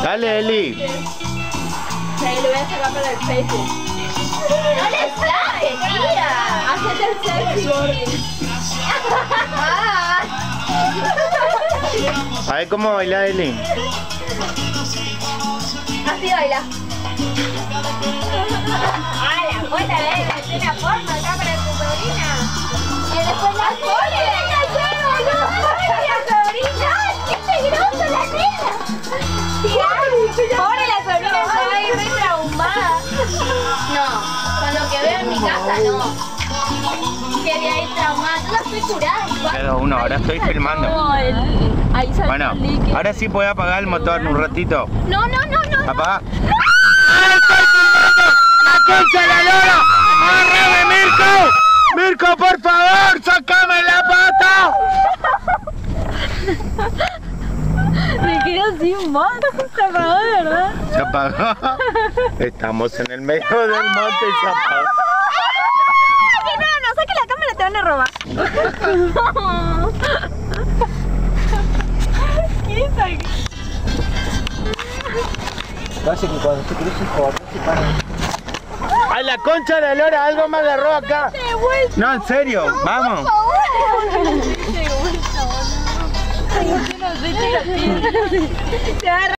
Dale, Eli. Sí, lo voy a sacar para el Facebook. ¡No le saques, tía! Hacete el sexy, Gordi. A ver cómo baila, Eli. Así baila. ¡Ah, la puta, hace una forma acá para tu sobrina! Y después la pone. ¡La sobrina! ¡Qué peligrosa la nena! Pobre la sobrina, se va a ir re traumada. No, con lo que veo en mi casa no. Que de ahí traumada, yo no estoy curada igual. Pero uno, ahora estoy filmando. Ahí sale Bueno, el líquido. ahora sí puedo apagar el motor un ratito. No. Apaga. ¡Estoy filmando! ¡La concha de la lora! ¡Agárrame, Mirko! ¡Mirko, por favor! ¡Sácame la pata! Me quedo sin voz. Se apagó, de verdad. ¿Se apagó? Estamos en el medio del monte y se apagó. Que no, saque la cámara, te van a robar. ¿Qué es aquí? Parece que cuando se cruza el jugador se para. ¡Ay, la concha de la lora! ¡Algo me agarró acá! No, en serio, vamos. Se agarra